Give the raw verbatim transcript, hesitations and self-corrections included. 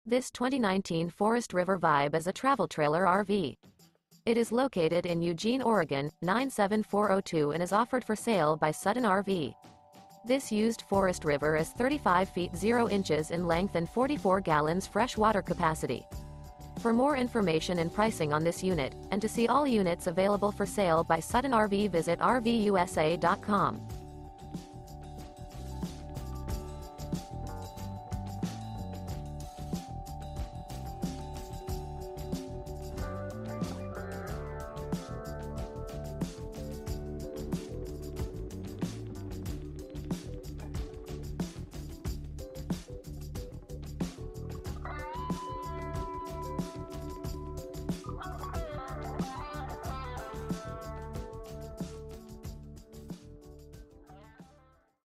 This twenty nineteen Forest River Vibe is a travel trailer R V. It is located in Eugene, Oregon, nine seven four zero two and is offered for sale by Sutton R V. This used Forest River is thirty-five feet zero inches in length and forty-four gallons fresh water capacity. For more information and pricing on this unit, and to see all units available for sale by Sutton R V, visit R V U S A dot com.